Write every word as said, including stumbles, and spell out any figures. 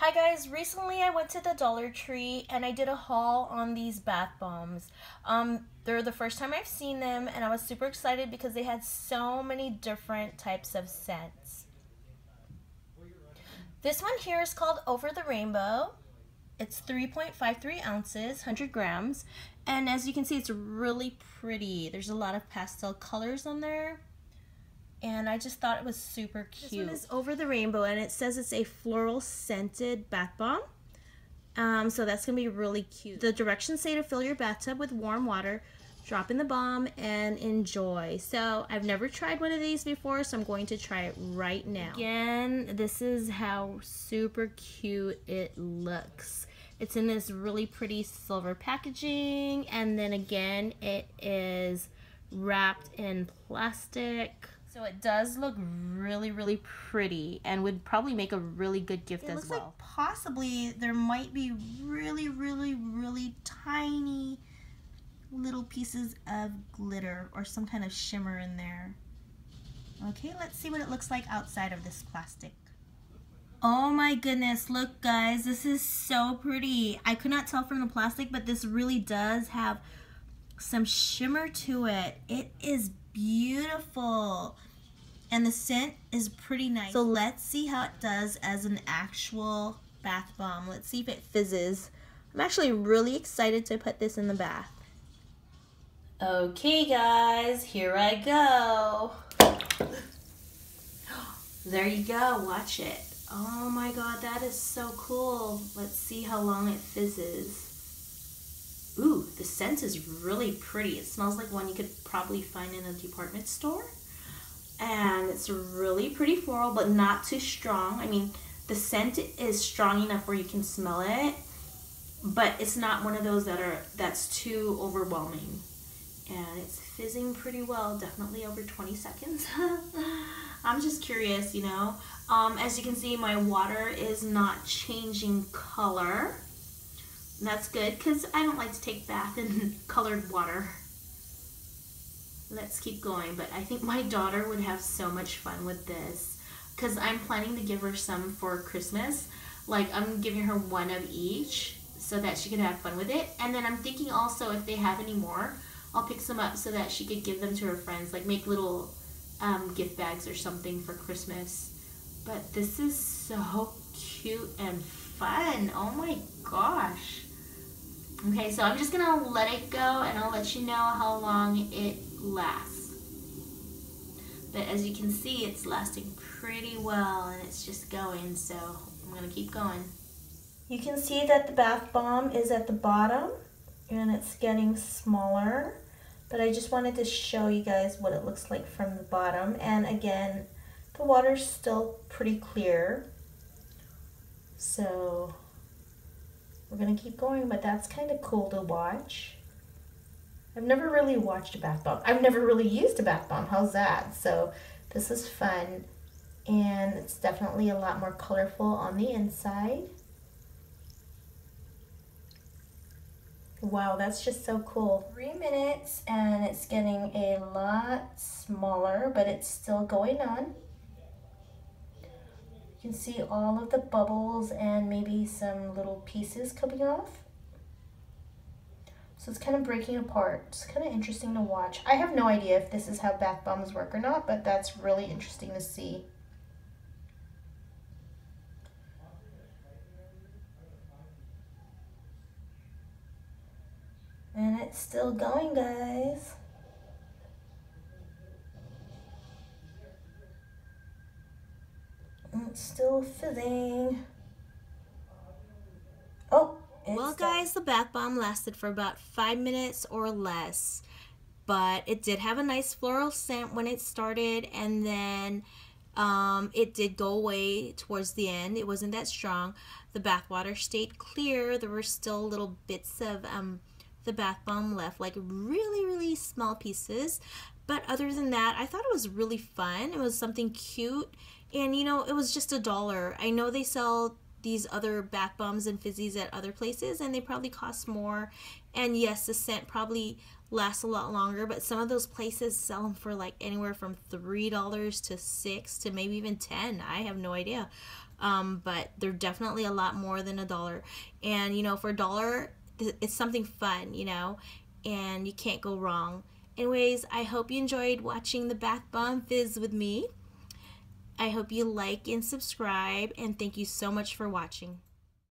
Hi guys, recently I went to the Dollar Tree and I did a haul on these bath bombs. Um, they're the first time I've seen them and I was super excited because they had so many different types of scents. This one here is called Over the Rainbow. It's three point five three ounces, one hundred grams, and as you can see it's really pretty. There's a lot of pastel colors on there. And I just thought it was super cute. This one is Over the Rainbow, and it says it's a floral scented bath bomb. Um, so that's going to be really cute. The directions say to fill your bathtub with warm water, drop in the bomb, and enjoy. So I've never tried one of these before, so I'm going to try it right now. Again, this is how super cute it looks. It's in this really pretty silver packaging, and then again, it is wrapped in plastic. So it does look really, really pretty and would probably make a really good gift as well. It looks like possibly there might be really, really, really tiny little pieces of glitter or some kind of shimmer in there. Okay, let's see what it looks like outside of this plastic. Oh my goodness, look guys, this is so pretty. I could not tell from the plastic, but this really does have some shimmer to it. It is beautiful. And the scent is pretty nice. So let's see how it does as an actual bath bomb. Let's see if it fizzes. I'm actually really excited to put this in the bath. Okay guys, here I go. There you go, watch it. Oh my god, that is so cool. Let's see how long it fizzes. Ooh, the scent is really pretty. It smells like one you could probably find in a department store. And it's really pretty floral, but not too strong. I mean, the scent is strong enough where you can smell it, but it's not one of those that are that's too overwhelming. And it's fizzing pretty well, definitely over twenty seconds. I'm just curious, you know. Um, as you can see, my water is not changing color. And that's good, because I don't like to take bath in colored water. Let's keep going, but I think my daughter would have so much fun with this because I'm planning to give her some for Christmas. Like, I'm giving her one of each so that she could have fun with it. And then I'm thinking also if they have any more, I'll pick some up so that she could give them to her friends, like make little um, gift bags or something for Christmas. But this is so cute and fun. Oh my gosh. Okay, so I'm just gonna let it go and I'll let you know how long it lasts. But as you can see, it's lasting pretty well and it's just going, so I'm gonna keep going. You can see that the bath bomb is at the bottom and it's getting smaller, but I just wanted to show you guys what it looks like from the bottom. And again, the water's still pretty clear, so we're gonna keep going, but that's kind of cool to watch. I've never really watched a bath bomb. I've never really used a bath bomb. How's that? So this is fun, and it's definitely a lot more colorful on the inside. Wow, that's just so cool. Three minutes, and it's getting a lot smaller, but it's still going on. You can see all of the bubbles and maybe some little pieces coming off. So it's kind of breaking apart. It's kind of interesting to watch. I have no idea if this is how bath bombs work or not, but that's really interesting to see. And it's still going, guys. It's still fizzing. Oh, well guys, the bath bomb lasted for about five minutes or less, but it did have a nice floral scent when it started, and then um, it did go away towards the end. It wasn't that strong. The bath water stayed clear. There were still little bits of um, the bath bomb left, like really, really small pieces. But other than that, I thought it was really fun. It was something cute. And, you know, it was just a dollar. I know they sell these other bath bombs and fizzies at other places, and they probably cost more. And, yes, the scent probably lasts a lot longer, but some of those places sell them for, like, anywhere from three dollars to six to maybe even ten. I have no idea. um, but they're definitely a lot more than a dollar. And you know, for a dollar, it's something fun, you know, and you can't go wrong. Anyways, I hope you enjoyed watching the Bath Bomb Fizz with me. I hope you like and subscribe, and thank you so much for watching.